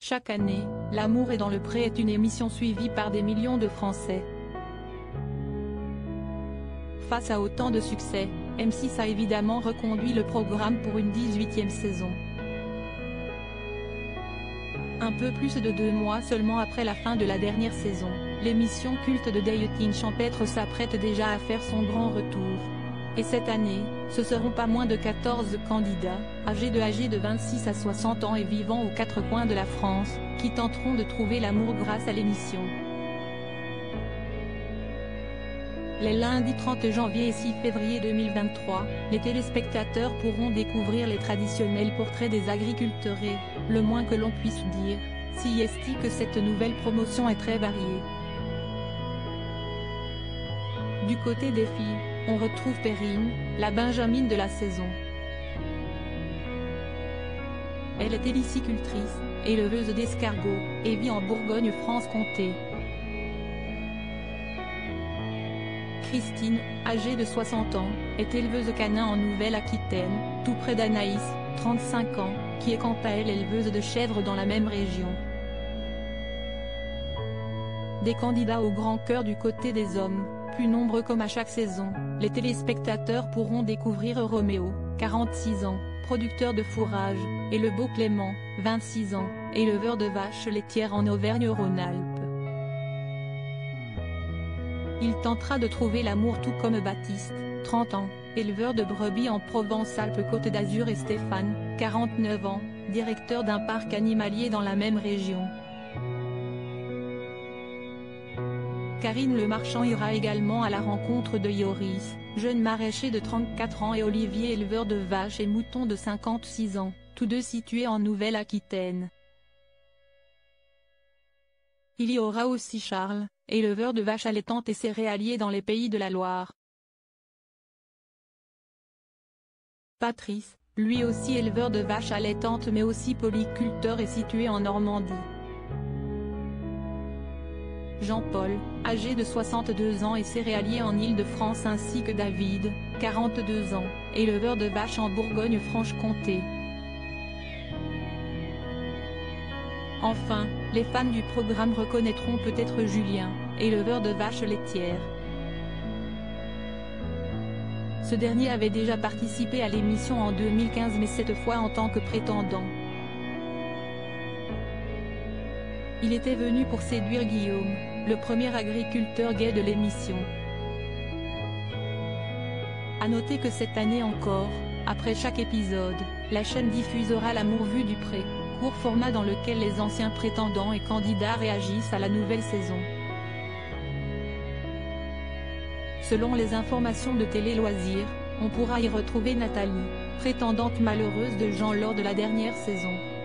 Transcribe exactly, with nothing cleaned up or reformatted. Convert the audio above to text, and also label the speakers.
Speaker 1: Chaque année, L'amour est dans le pré est une émission suivie par des millions de Français. Face à autant de succès, M six a évidemment reconduit le programme pour une dix-huitième saison. Un peu plus de deux mois seulement après la fin de la dernière saison, l'émission culte de dating champêtre s'apprête déjà à faire son grand retour. Et cette année, ce seront pas moins de quatorze candidats, âgés de âgés de vingt-six à soixante ans et vivant aux quatre coins de la France, qui tenteront de trouver l'amour grâce à l'émission. Les lundis trente janvier et six février deux mille vingt-trois, les téléspectateurs pourront découvrir les traditionnels portraits des agriculteurs et, le moins que l'on puisse dire, si est que cette nouvelle promotion est très variée. Du côté des filles, on retrouve Perrine, la Benjamine de la saison. Elle est hélicicultrice, éleveuse d'escargots, et vit en Bourgogne-Franche-Comté. Christine, âgée de soixante ans, est éleveuse canin en Nouvelle-Aquitaine, tout près d'Anaïs, trente-cinq ans, qui est quant à elle éleveuse de chèvres dans la même région. Des candidats au grand cœur du côté des hommes, plus nombreux comme à chaque saison, les téléspectateurs pourront découvrir Roméo, quarante-six ans, producteur de fourrage, et le beau Clément, vingt-six ans, éleveur de vaches laitières en Auvergne-Rhône-Alpes. Il tentera de trouver l'amour tout comme Baptiste, trente ans, éleveur de brebis en Provence-Alpes-Côte d'Azur et Stéphane, quarante-neuf ans, directeur d'un parc animalier dans la même région. Karine Le Marchand ira également à la rencontre de Yoris, jeune maraîcher de trente-quatre ans et Olivier éleveur de vaches et moutons de cinquante-six ans, tous deux situés en Nouvelle-Aquitaine. Il y aura aussi Charles, éleveur de vaches allaitantes et céréalier dans les Pays de la Loire. Patrice, lui aussi éleveur de vaches allaitantes mais aussi polyculteur et situé en Normandie. Jean-Paul, âgé de soixante-deux ans et céréalier en Île-de-France ainsi que David, quarante-deux ans, éleveur de vaches en Bourgogne-Franche-Comté. Enfin, les fans du programme reconnaîtront peut-être Julien, éleveur de vaches laitières. Ce dernier avait déjà participé à l'émission en deux mille quinze mais cette fois en tant que prétendant. Il était venu pour séduire Guillaume, le premier agriculteur gay de l'émission. A noter que cette année encore, après chaque épisode, la chaîne diffusera L'amour vu du pré, court format dans lequel les anciens prétendants et candidats réagissent à la nouvelle saison. Selon les informations de Télé Loisirs, on pourra y retrouver Nathalie, prétendante malheureuse de Jean lors de la dernière saison.